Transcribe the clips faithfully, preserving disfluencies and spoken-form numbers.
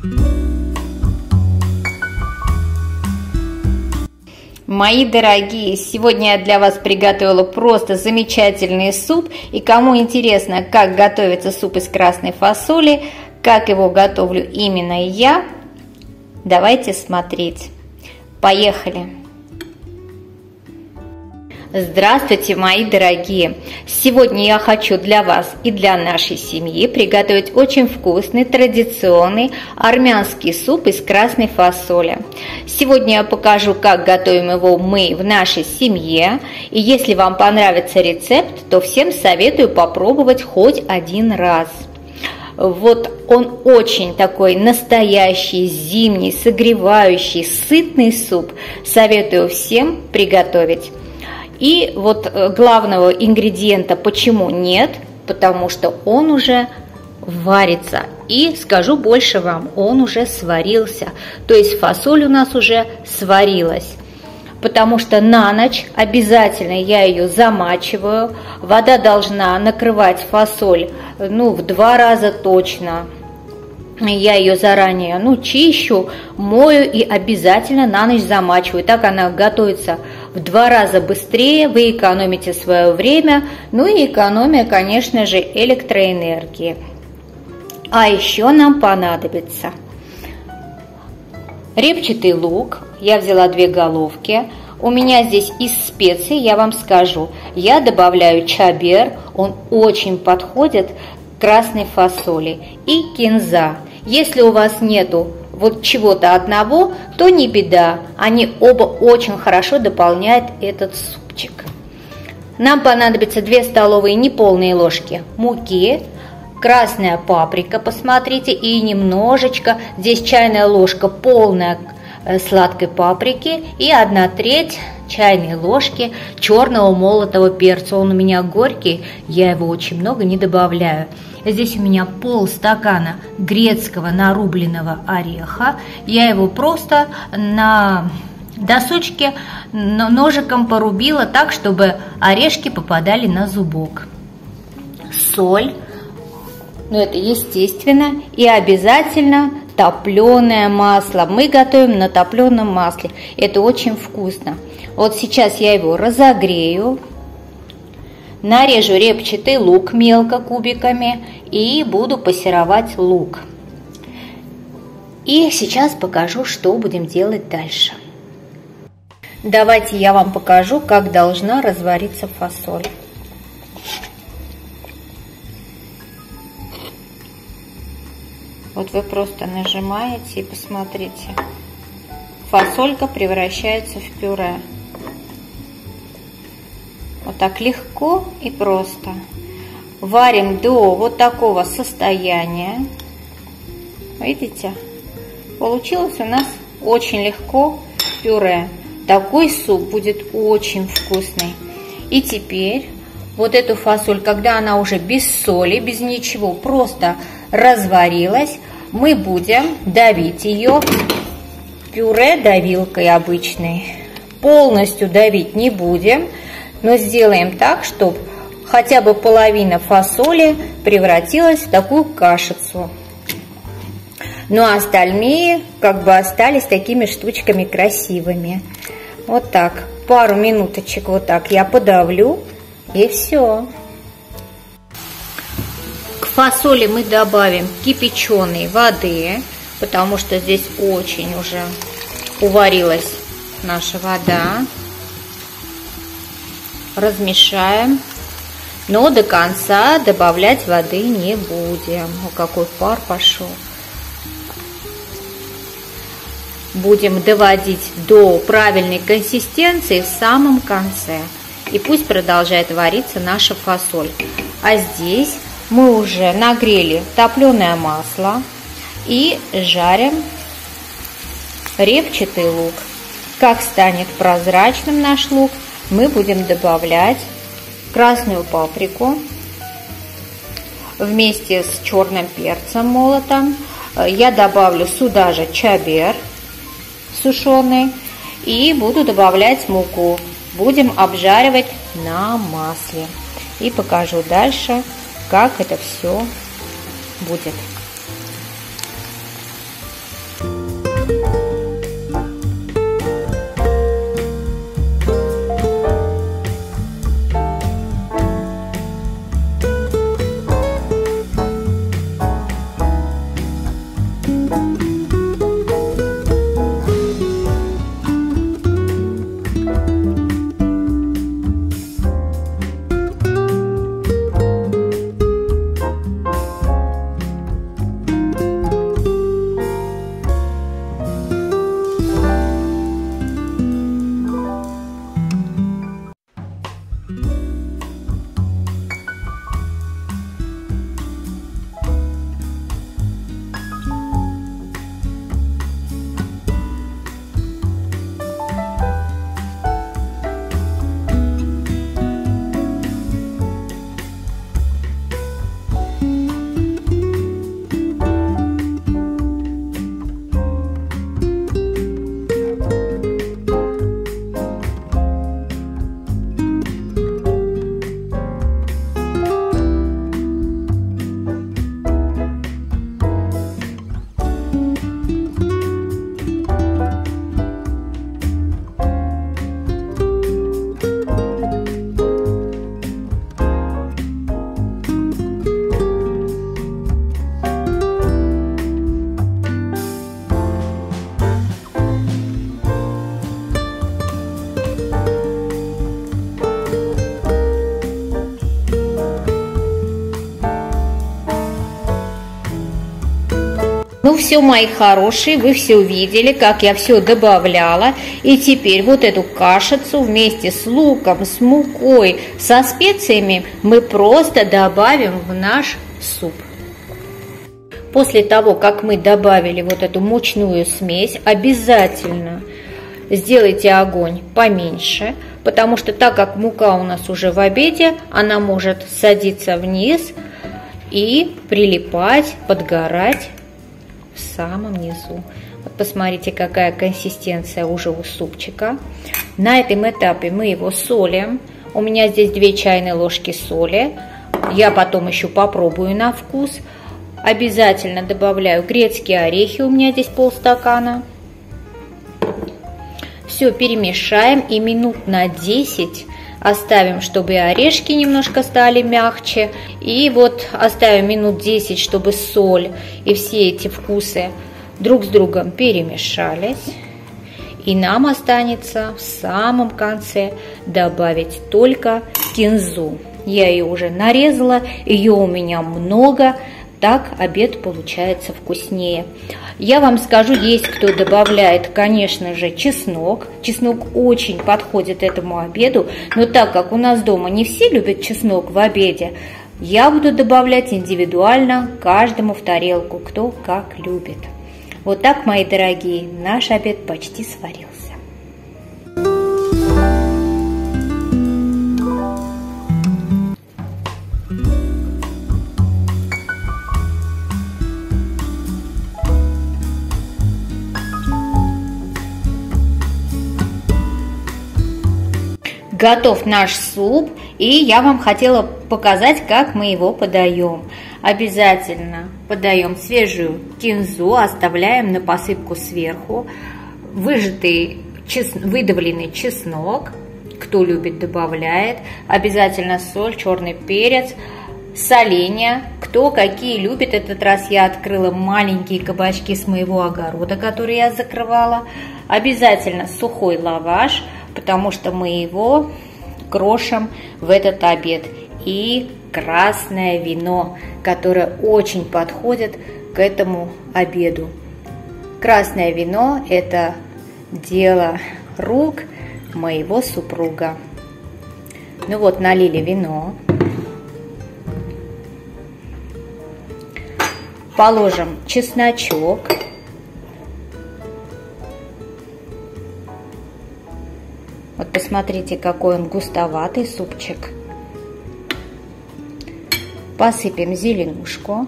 Мои дорогие, сегодня я для вас приготовила просто замечательный суп. И кому интересно, как готовится суп из красной фасоли, как его готовлю именно я, давайте смотреть. Поехали! Здравствуйте, мои дорогие! Сегодня я хочу для вас и для нашей семьи приготовить очень вкусный, традиционный армянский суп из красной фасоли. Сегодня я покажу, как готовим его мы в нашей семье. И если вам понравится рецепт, то всем советую попробовать хоть один раз. Вот он очень такой настоящий, зимний, согревающий, сытный суп. Советую всем приготовить. И вот главного ингредиента почему нет, потому что он уже варится. И скажу больше вам, он уже сварился. То есть фасоль у нас уже сварилась. Потому что на ночь обязательно я ее замачиваю. Вода должна накрывать фасоль, ну, в два раза точно. Я ее заранее, ну, чищу, мою и обязательно на ночь замачиваю. Так она готовится в два раза быстрее, вы экономите свое время, ну и экономия, конечно же, электроэнергии. А еще нам понадобится репчатый лук. Я взяла две головки. У меня здесь из специй, я вам скажу, я добавляю чабер, он очень подходит к красной фасоли, и кинза. Если у вас нету вот чего-то одного, то не беда, они оба очень хорошо дополняют этот супчик. Нам понадобится две столовые неполные ложки муки, красная паприка, посмотрите, и немножечко, здесь чайная ложка полная сладкой паприки и одна треть чайной ложки черного молотого перца. Он у меня горький, я его очень много не добавляю. Здесь у меня полстакана грецкого нарубленного ореха. Я его просто на досочке ножиком порубила так, чтобы орешки попадали на зубок. Соль, ну это естественно, и обязательно топленое масло. Мы готовим на топленом масле. Это очень вкусно. Вот сейчас я его разогрею. Нарежу репчатый лук мелко кубиками и буду пассеровать лук. И сейчас покажу, что будем делать дальше. Давайте я вам покажу, как должна развариться фасоль. Вот вы просто нажимаете и посмотрите. Фасолька превращается в пюре. Вот так легко и просто. Варим до вот такого состояния. Видите? Получилось у нас очень легко пюре. Такой суп будет очень вкусный. И теперь вот эту фасоль, когда она уже без соли, без ничего, просто разварилась, мы будем давить ее пюре давилкой обычной. Полностью давить не будем, но сделаем так, чтобы хотя бы половина фасоли превратилась в такую кашицу. Ну а остальные как бы остались такими штучками красивыми. Вот так, пару минуточек вот так я подавлю, и все. К фасоли мы добавим кипяченой воды, потому что здесь очень уже уварилась наша вода. Размешаем, но до конца добавлять воды не будем. О, какой пар пошел. Будем доводить до правильной консистенции в самом конце. И пусть продолжает вариться наша фасоль. А здесь мы уже нагрели топленое масло и жарим репчатый лук. Как станет прозрачным наш лук, мы будем добавлять красную паприку вместе с черным перцем молотым. Я добавлю сюда же чабер сушеный и буду добавлять муку. Будем обжаривать на масле. И покажу дальше, как это все будет. Ну все, мои хорошие, вы все увидели, как я все добавляла. И теперь вот эту кашицу вместе с луком, с мукой, со специями мы просто добавим в наш суп. После того, как мы добавили вот эту мучную смесь, обязательно сделайте огонь поменьше, потому что так как мука у нас уже в обеде, она может садиться вниз и прилипать, подгорать в самом низу. Вот посмотрите, какая консистенция уже у супчика. На этом этапе мы его солим. У меня здесь две чайные ложки соли. Я потом еще попробую на вкус. Обязательно добавляю грецкие орехи. У меня здесь полстакана. Все перемешаем и минут на десять оставим, чтобы орешки немножко стали мягче. И вот оставим минут десять, чтобы соль и все эти вкусы друг с другом перемешались. И нам останется в самом конце добавить только кинзу. Я ее уже нарезала, ее у меня много. Так обед получается вкуснее. Я вам скажу, есть кто добавляет, конечно же, чеснок. Чеснок очень подходит этому обеду, но так как у нас дома не все любят чеснок в обеде, я буду добавлять индивидуально каждому в тарелку, кто как любит. Вот так, мои дорогие, наш обед почти сварился. Готов наш суп, и я вам хотела показать, как мы его подаем. Обязательно подаем свежую кинзу, оставляем на посыпку сверху, выжатый, чес... выдавленный чеснок, кто любит, добавляет, обязательно соль, черный перец, соленья, кто какие любит. Этот раз я открыла маленькие кабачки с моего огорода, которые я закрывала. Обязательно сухой лаваш, потому что мы его крошим в этот обед. И красное вино, которое очень подходит к этому обеду. Красное вино – это дело рук моего супруга. Ну вот, налили вино. Положим чесночок. Вот посмотрите, какой он густоватый супчик. Посыпем зеленушку.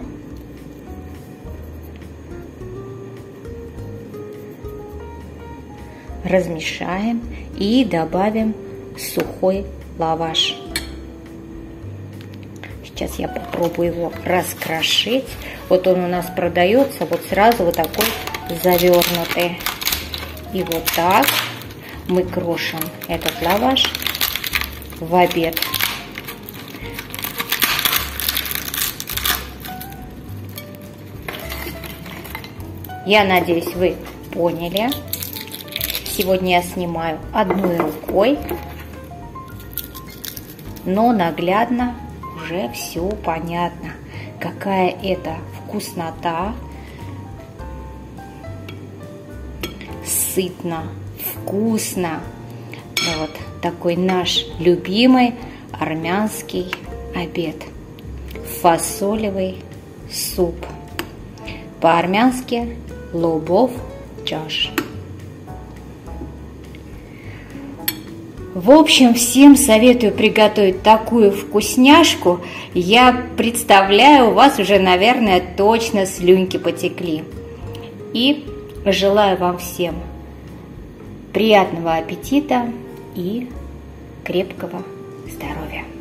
Размешаем и добавим сухой лаваш. Сейчас я попробую его раскрошить. Вот он у нас продается вот сразу вот такой завернутый. И вот так мы крошим этот лаваш в обед. Я надеюсь, вы поняли. Сегодня я снимаю одной рукой, но наглядно уже все понятно, какая это вкуснота, сытно, вкусно. Вот такой наш любимый армянский обед. Фасолевый суп. По-армянски лобов чаш. В общем, всем советую приготовить такую вкусняшку. Я представляю, у вас уже, наверное, точно слюнки потекли. И желаю вам всем приятного аппетита и крепкого здоровья.